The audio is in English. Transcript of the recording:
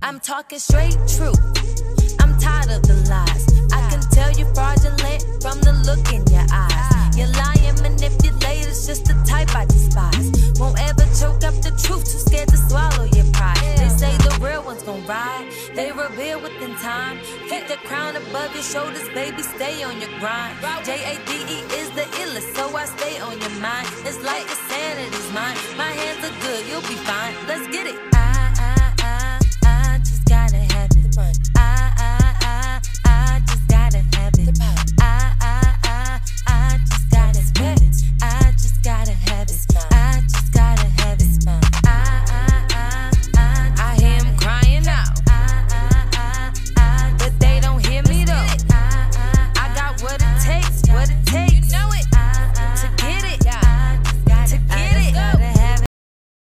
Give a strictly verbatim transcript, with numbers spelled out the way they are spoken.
I'm talking straight truth. I'm tired of the lies. I can tell you fraudulent from the look in your eyes. You're lying, manipulators, just the type I despise. Won't ever choke up the truth, too scared to swallow your pride. They say the real ones gon' ride, they reveal within time. Keep the crown above your shoulders, baby, stay on your grind. J A D E is the illest, so I stay on your mind. It's like insanity's